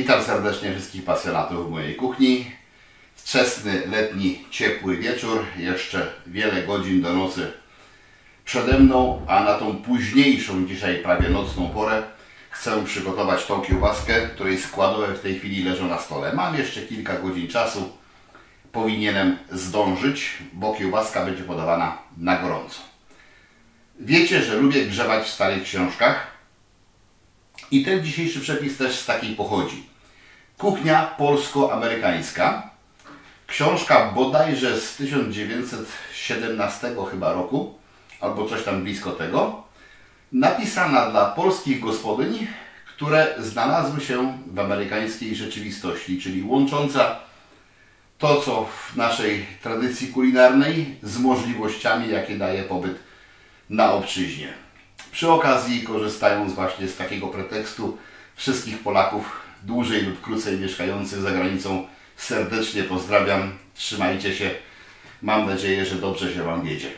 Witam serdecznie wszystkich pasjonatów mojej kuchni. Wczesny, letni, ciepły wieczór. Jeszcze wiele godzin do nocy przede mną, a na tą późniejszą, dzisiaj prawie nocną porę chcę przygotować tą kiełbaskę, której składowe w tej chwili leżą na stole. Mam jeszcze kilka godzin czasu. Powinienem zdążyć, bo kiełbaska będzie podawana na gorąco. Wiecie, że lubię grzebać w starych książkach i ten dzisiejszy przepis też z takiej pochodzi. Kuchnia polsko-amerykańska. Książka bodajże z 1917 chyba roku, albo coś tam blisko tego. Napisana dla polskich gospodyń, które znalazły się w amerykańskiej rzeczywistości, czyli łącząca to, co w naszej tradycji kulinarnej z możliwościami, jakie daje pobyt na obczyźnie. Przy okazji, korzystając właśnie z takiego pretekstu, wszystkich Polaków dłużej lub krócej mieszkających za granicą serdecznie pozdrawiam. Trzymajcie się. Mam nadzieję, że dobrze się Wam wiedzie.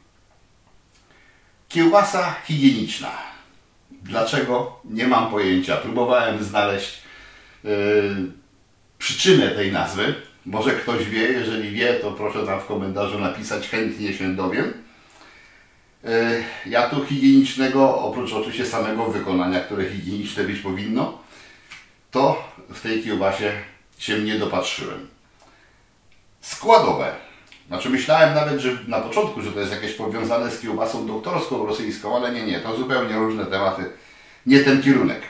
Kiełbasa higieniczna. Dlaczego? Nie mam pojęcia. Próbowałem znaleźć przyczynę tej nazwy. Może ktoś wie. Jeżeli wie, to proszę tam w komentarzu napisać. Chętnie się dowiem. Ja tu higienicznego, oprócz oczywiście samego wykonania, które higieniczne być powinno, to w tej kiełbasie się nie dopatrzyłem. Składowe. Znaczy myślałem nawet, że na początku, że to jest jakieś powiązane z kiełbasą doktorską rosyjską, ale nie, to zupełnie różne tematy, nie ten kierunek.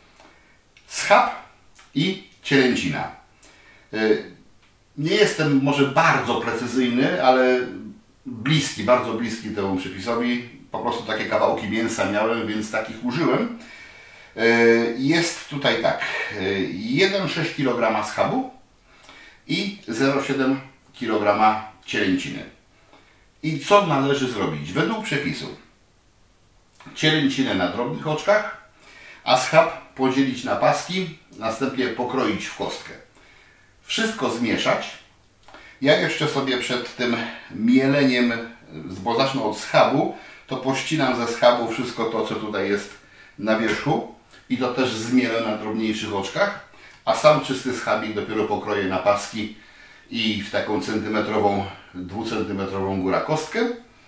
Schab i cielęcina. Nie jestem może bardzo precyzyjny, ale bliski, bardzo bliski temu przepisowi. Po prostu takie kawałki mięsa miałem, więc takich użyłem. Jest tutaj tak, 1,6 kg schabu i 0,7 kg cielęciny. I co należy zrobić? Według przepisu cielęcinę na drobnych oczkach, a schab podzielić na paski, następnie pokroić w kostkę. Wszystko zmieszać. Ja jeszcze sobie przed tym mieleniem, bo zacznę od schabu, to pościnam ze schabu wszystko to, co tutaj jest na wierzchu i to też zmielę na drobniejszych oczkach, a sam czysty schabik dopiero pokroję na paski i w taką centymetrową, 2-centymetrową góra kostkę.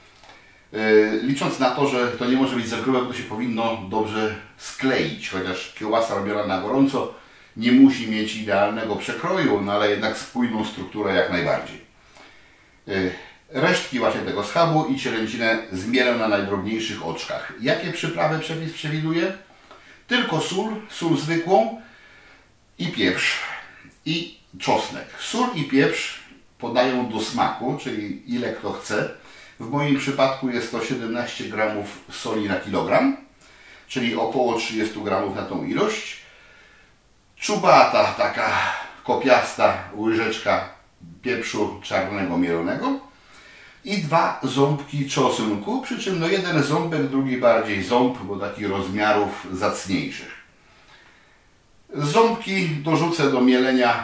Licząc na to, że to nie może być za grube, bo to się powinno dobrze skleić, chociaż kiełbasa robiona na gorąco nie musi mieć idealnego przekroju, no ale jednak spójną strukturę jak najbardziej. Resztki właśnie tego schabu i cielęcinę zmielę na najdrobniejszych oczkach. Jakie przyprawy przepis przewiduje? Tylko sól zwykłą i pieprz i czosnek. Sól i pieprz podają do smaku, czyli ile kto chce. W moim przypadku jest to 17 g soli na kilogram, czyli około 30 g na tą ilość. Czubata, taka kopiasta łyżeczka pieprzu czarnego mielonego i 2 ząbki czosnku, przy czym no jeden ząbek, drugi bardziej ząb, bo takich rozmiarów zacniejszych. Ząbki dorzucę do mielenia,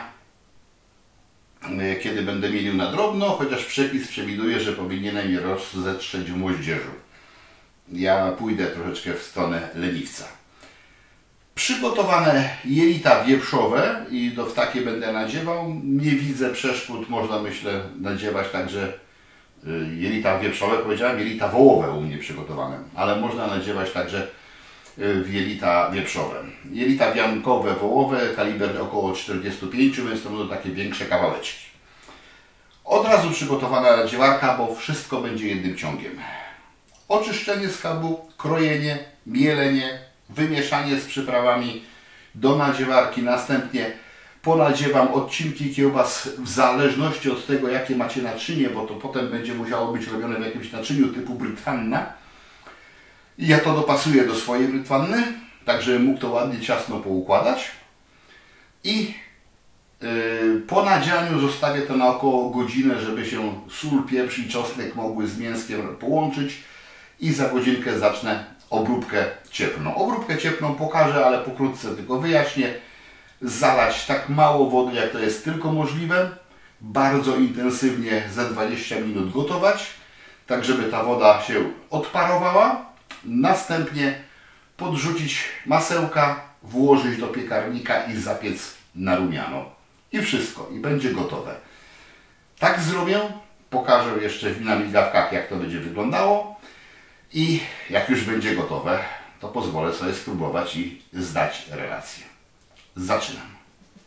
kiedy będę mielił na drobno, chociaż przepis przewiduje, że powinienem je rozetrzeć w moździerzu. Ja pójdę troszeczkę w stronę leniwca. Przygotowane jelita wieprzowe i w takie będę nadziewał. Nie widzę przeszkód, można myślę nadziewać także jelita wieprzowe, powiedziałem jelita wołowe u mnie przygotowane, ale można nadziewać także w jelita wieprzowe. Jelita wiankowe, wołowe, kaliber około 45, więc to będą takie większe kawałeczki. Od razu przygotowana nadziewarka, bo wszystko będzie jednym ciągiem. Oczyszczenie schabu, krojenie, mielenie, wymieszanie z przyprawami do nadziewarki, następnie ponadziewam odcinki kiełbas w zależności od tego, jakie macie naczynie, bo to potem będzie musiało być robione w jakimś naczyniu typu brytwanna. I ja to dopasuję do swojej brytwanny, tak żebym mógł to ładnie ciasno poukładać. I po nadzianiu zostawię to na około godzinę, żeby się sól, pieprz i czosnek mogły z mięskiem połączyć i za godzinkę zacznę obróbkę cieplną. Obróbkę cieplną pokażę, ale pokrótce tylko wyjaśnię. Zalać tak mało wody, jak to jest tylko możliwe. Bardzo intensywnie za 20 minut gotować, tak żeby ta woda się odparowała. Następnie podrzucić masełka, włożyć do piekarnika i zapiec narumiano. I wszystko. I będzie gotowe. Tak zrobię. Pokażę jeszcze na migawkach, jak to będzie wyglądało. I jak już będzie gotowe, to pozwolę sobie spróbować i zdać relację. Zaczynam.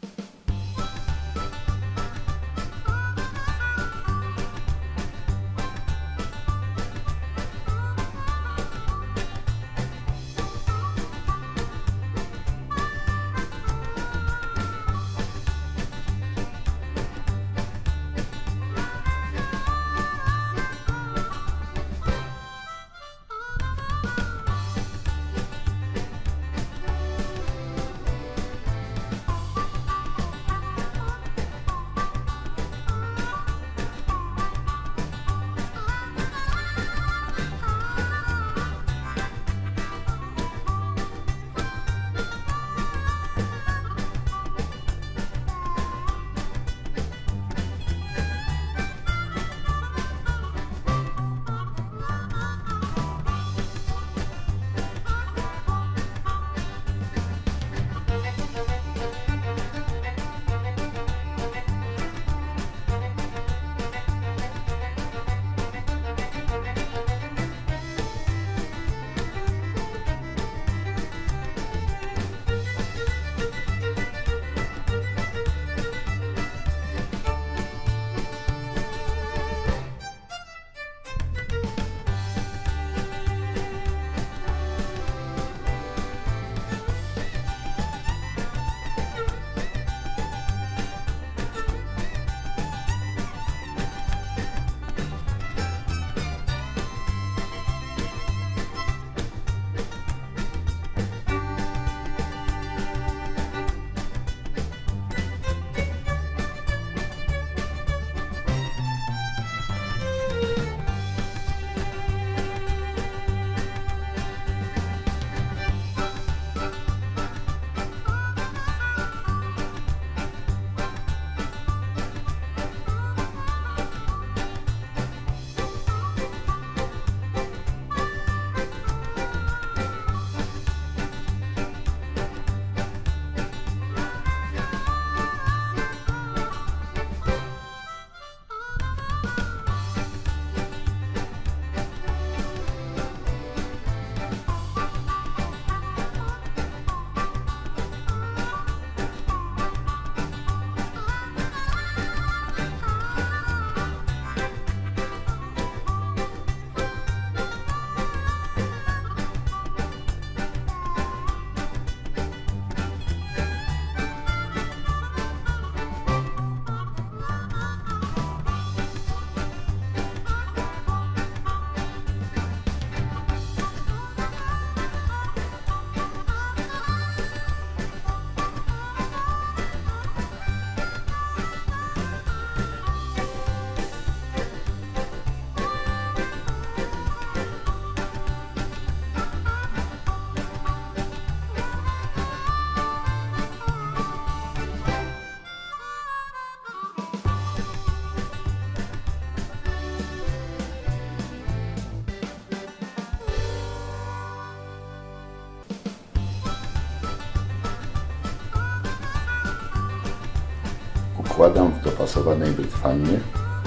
Układam w dopasowanej brytwannie.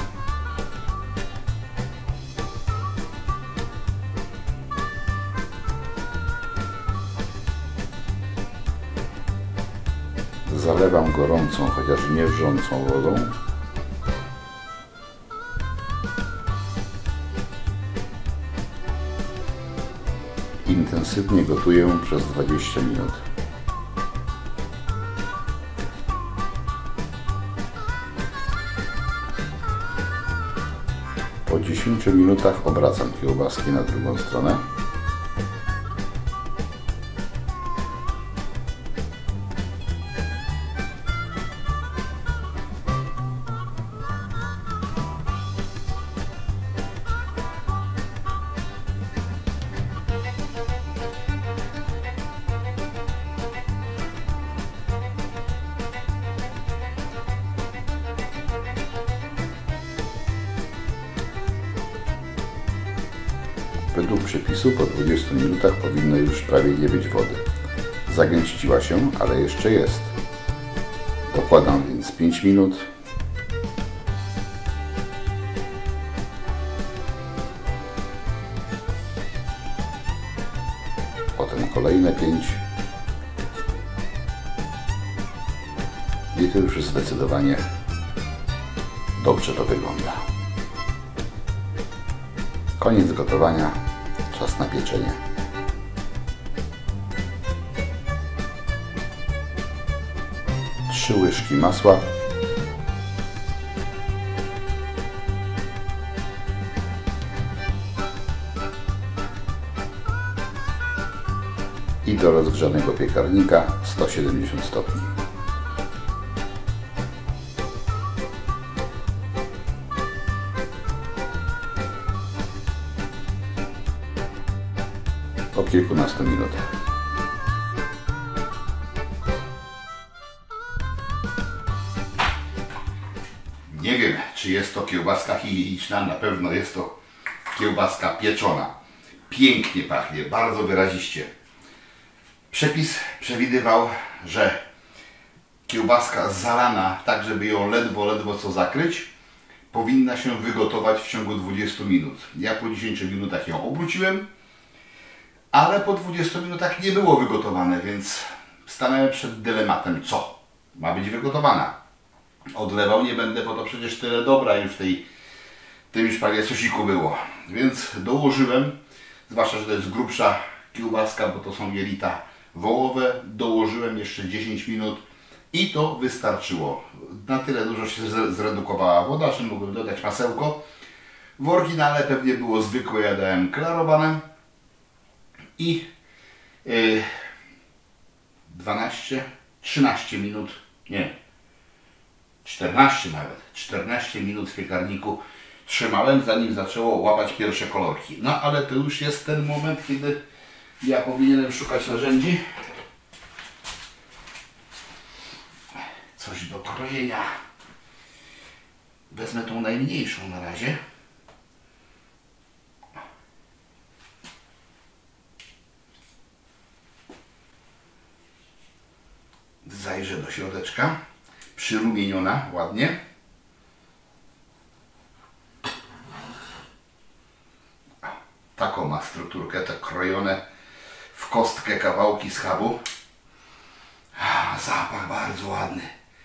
Zalewam gorącą, chociaż nie wrzącą wodą. Intensywnie gotuję przez 20 minut. Po 10 minutach obracam kiełbaski na drugą stronę. Według przepisu po 20 minutach powinno już prawie nie być wody. Zagęściła się, ale jeszcze jest. Dokładam więc 5 minut. Potem kolejne 5. I to już zdecydowanie dobrze to wygląda. Koniec gotowania. Czas na pieczenie. Trzy łyżki masła. I do rozgrzanego piekarnika 170 stopni. Po kilkunastu minutach. Nie wiem, czy jest to kiełbaska higieniczna, na pewno jest to kiełbaska pieczona. Pięknie pachnie, bardzo wyraziście. Przepis przewidywał, że kiełbaska zalana, tak żeby ją ledwo co zakryć, powinna się wygotować w ciągu 20 minut. Ja po 10 minutach ją obróciłem, ale po 20 minutach nie było wygotowane, więc stanąłem przed dylematem, co ma być wygotowana. Odlewał nie będę, bo to przecież tyle dobra już w tym szpagie sosiku było. Więc dołożyłem, zwłaszcza, że to jest grubsza kiełbaska, bo to są jelita wołowe, dołożyłem jeszcze 10 minut i to wystarczyło. Na tyle dużo się zredukowała woda, że mogłem dodać masełko. W oryginale pewnie było zwykłe, ja dałem klarowane i 13 minut, nie, 14 nawet, 14 minut w piekarniku trzymałem, zanim zaczęło łapać pierwsze kolorki. No ale to już jest ten moment, kiedy ja powinienem szukać narzędzi. Coś do krojenia. Wezmę tą najmniejszą na razie. Zajrzę do środeczka. Przyrumieniona ładnie. Taką ma strukturkę, te krojone w kostkę kawałki schabu. Zapach bardzo ładny.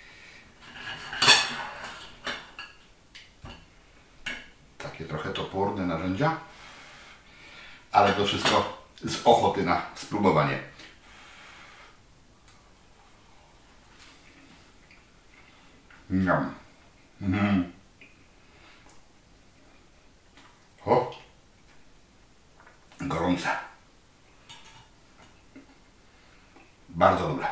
Takie trochę toporne narzędzia, ale to wszystko z ochoty na spróbowanie. O! Gorące. Bardzo dobre.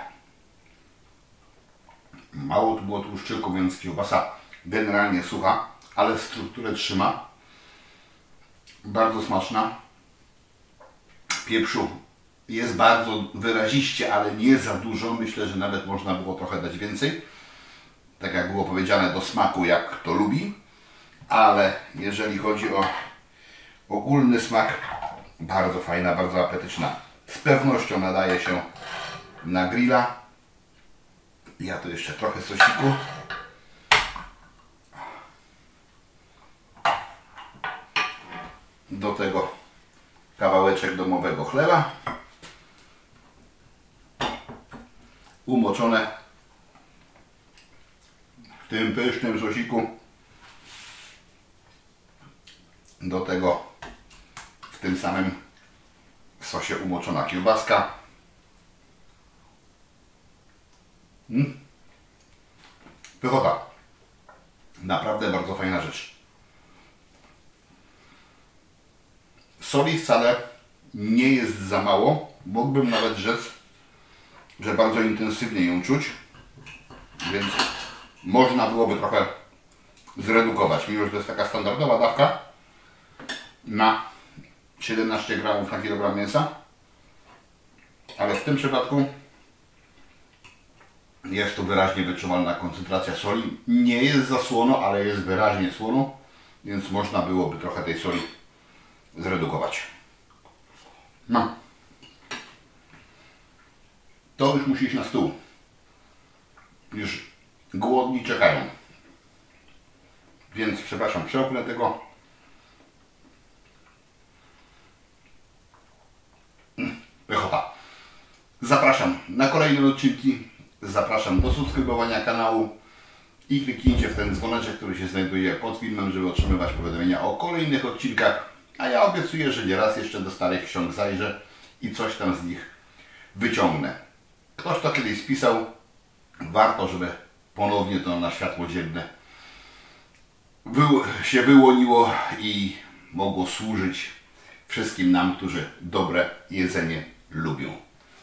Mało tu było tłuszczyku, więc kiełbasa generalnie sucha, ale strukturę trzyma. Bardzo smaczna. Pieprzu jest bardzo wyraziście, ale nie za dużo. Myślę, że nawet można było trochę dać więcej. Tak jak było powiedziane, do smaku, jak to lubi. Ale jeżeli chodzi o ogólny smak, bardzo fajna, bardzo apetyczna. Z pewnością nadaje się na grilla. Ja tu jeszcze trochę sosiku. Do tego kawałeczek domowego chleba. Umoczone w tym pysznym sosiku. Do tego w tym samym sosie umoczona kiełbaska. Pychota. Naprawdę bardzo fajna rzecz. Soli wcale nie jest za mało. Mógłbym nawet rzec, że bardzo intensywnie ją czuć. Więc można byłoby trochę zredukować. Mimo że to jest taka standardowa dawka na 17 gramów na kilogram mięsa. Ale w tym przypadku jest tu wyraźnie wyczuwalna koncentracja soli. Nie jest za słono, ale jest wyraźnie słono, więc można byłoby trochę tej soli zredukować. No. To już musi iść na stół. Już głodni czekają. Więc przepraszam, przełknę tego. Pychota. Zapraszam na kolejne odcinki. Zapraszam do subskrybowania kanału i kliknijcie w ten dzwoneczek, który się znajduje pod filmem, żeby otrzymywać powiadomienia o kolejnych odcinkach. A ja obiecuję, że nieraz jeszcze do starych ksiąg zajrzę i coś tam z nich wyciągnę. Ktoś to kiedyś spisał. Warto, żeby ponownie to na światło dzienne się wyłoniło i mogło służyć wszystkim nam, którzy dobre jedzenie lubią.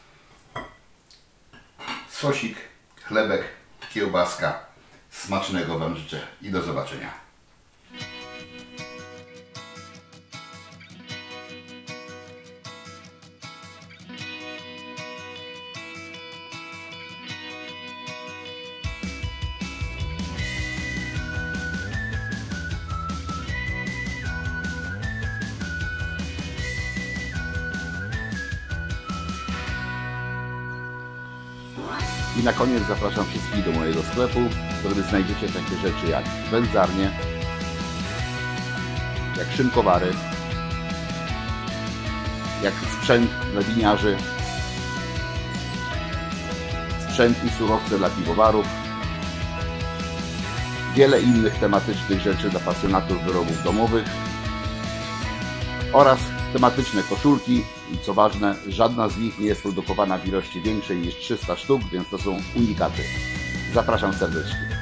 Sosik, chlebek, kiełbaska. Smacznego Wam życzę i do zobaczenia. I na koniec zapraszam wszystkich do mojego sklepu, w którym znajdziecie takie rzeczy jak wędzarnie, jak szynkowary, jak sprzęt dla winiarzy, sprzęt i surowce dla piwowarów, wiele innych tematycznych rzeczy dla pasjonatów wyrobów domowych oraz tematyczne koszulki i co ważne, żadna z nich nie jest produkowana w ilości większej niż 300 sztuk, więc to są unikaty. Zapraszam serdecznie.